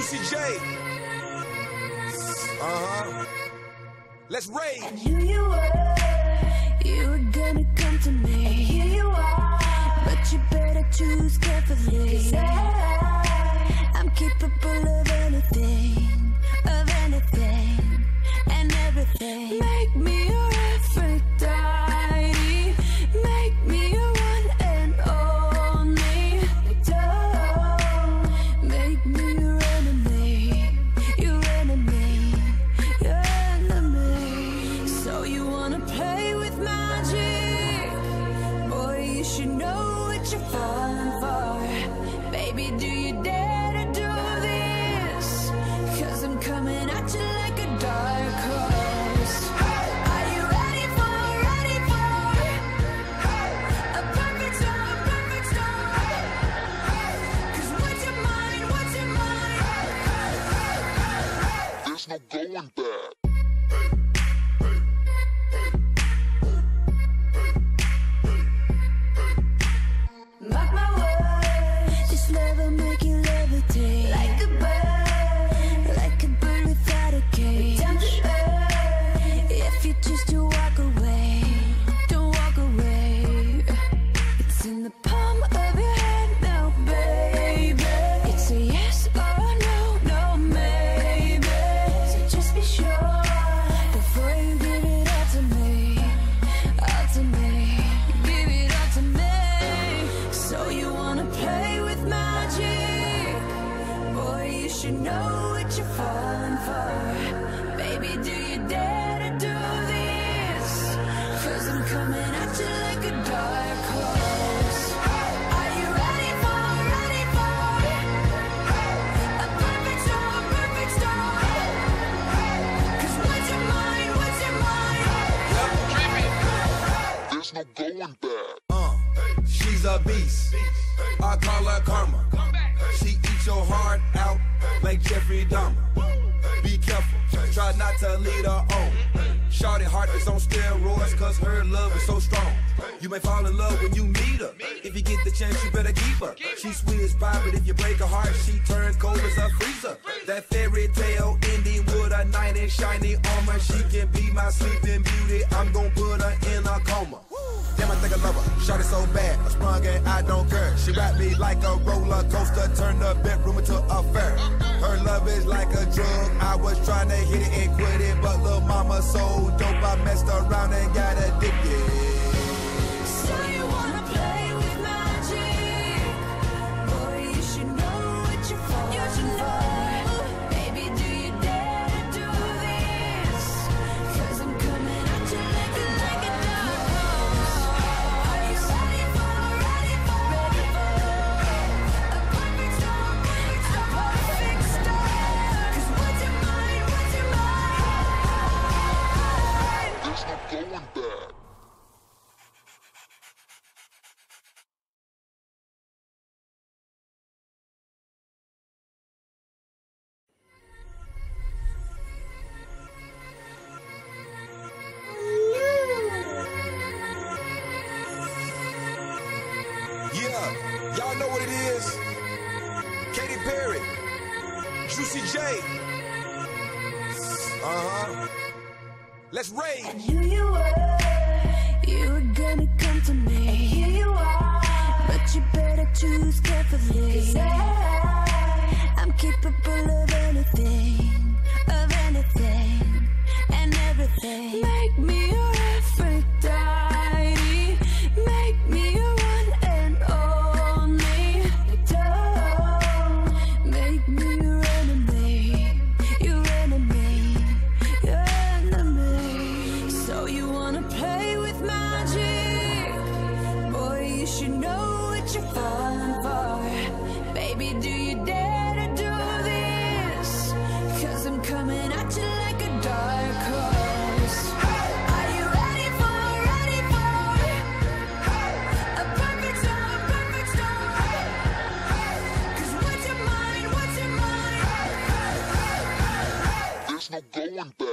Juicy J. Let's rage. I knew you were gonna come to me. And here you are, but you better choose carefully. 'Cause I'm capable of anything, and everything. Make me your Aphrodite, make me your one and only. Don't make me your enemy, your enemy, your enemy. So you wanna play with magic? Boy, you should know what you're falling for. Baby, do you dare to do this? 'Cause I'm coming at you like a dark horse. Are you ready for a perfect storm, perfect storm? 'Cause what's your mind, what's your mind? There's no going back. Mark my words, this love will make you levitate. Like a bird without a cage. Down to earth, if you choose to walk away, don't walk away. It's in the palm of your hand now, baby. It's a yes or no, no maybe. So just be sure before you give it all to me, all to me. Give it all to me. So you wanna play with magic? Boy, you should know what you're falling for. Baby, do you dare to do this? 'Cause I'm coming at you like a dark horse. Are you ready for a perfect storm, perfect storm? 'Cause what's your mind, what's your mind? There's no going back. She's a beast. I call her karma. She eats your heart out like Jeffrey Dahmer. Be careful, try not to lead her on. Shorty heart is on steroids, 'cause her love is so strong. You may fall in love when you meet her. If you get the chance, you better keep her. She's sweet as pie, but if you break her heart, she turns cold as a freezer. That fairy tale ending with a knight in shiny armor. She can be my sleeping beauty. I'm gon' put her in a coma. Damn, I think I love her. Shot it so bad, I sprung and I don't care. She wrapped me like a roller coaster, turned the bedroom into a fair. Her love is like a drug. I was trying to hit it and quit it, but little mama so dope, I messed around and got addicted. So you wanna play with magic? Boy, you should know what you're falling for. Baby, do you dare to do this? 'Cause I'm coming at you like a dark horse. Are you ready for a perfect storm, perfect storm? 'Cause what's your mind, what's your mind? There's no going back. Yeah, y'all know what it is. Katy Perry, Juicy J. Let's rage. I knew you were gonna come to me. And here you are, but you better choose carefully. 'Cause I'm capable of anything, and everything. Make me your Aphrodite, make me your one and only. Don't make me your enemy, your enemy, your enemy. So you wanna play with magic? Boy, you should know what you're falling for. Baby, do you dare to do this? 'Cause I'm coming at you like a dark horse. Are you ready for a perfect storm, perfect storm? 'Cause what's your mind, what's your mind? There's no going back.